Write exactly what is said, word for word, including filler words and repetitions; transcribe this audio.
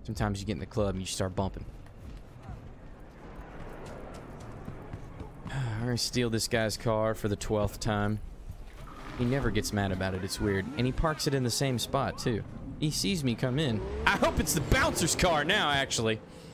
Sometimes you get in the club and you start bumping. I'm gonna steal this guy's car for the twelfth time. He never gets mad about it, it's weird. And he parks it in the same spot, too. He sees me come in. I hope it's the bouncer's car now, actually.